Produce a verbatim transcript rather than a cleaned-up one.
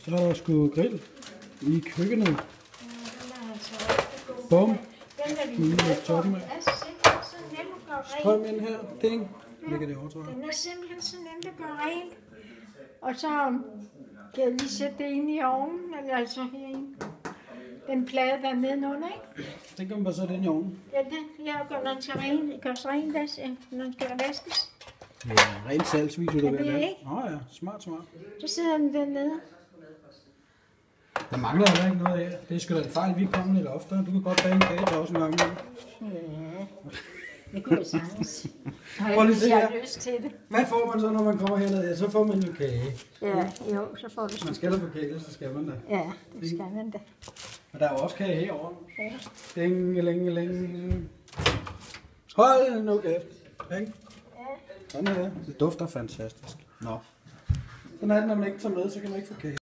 Så er der sgu grill i køkkenet. Ja, den er altså rigtig god. Bum. Den er vi Nu er glade det for. toppen Den af. er simpelthen så nem at gøre Strøm ren. ind her. Ding. Ligger det over, tror jeg. Den er simpelthen så nemt at gøre ren. Og så kan jeg lige sætte det ind i ovnen, eller altså herinde. Den plade der nedenunder, ikke? Det kan man bare sætte ind i ovnen. Ja, den jeg gør, når den skal ren, gøres ren, når den skal vaskes. Ja, rent salgsvideo, du Er vil det have. ikke? Åh ja, smart, smart. Så sidder den dernede. Der mangler heller ikke noget af. Det er sgu da en fejl, vi kommer lidt oftere. Du kan godt bage en kage til os en gang imellem. Ja, det kunne jeg sagtens. Prøv lige at se Jeg her. har lyst til det. Hvad får man så, når man kommer herned? Ja, så får man jo kage. Ja, jo, så får du Man skal da få kage, så skal man da. Ja, det skal man da. Og der er jo også kage herovre. Ja. Længe, længe, længe. Hold nu kæft. Ikke? Sådan er det. Det dufter fantastisk. Nå. Sådan er det, når man ikke tager med, så kan man ikke få kage.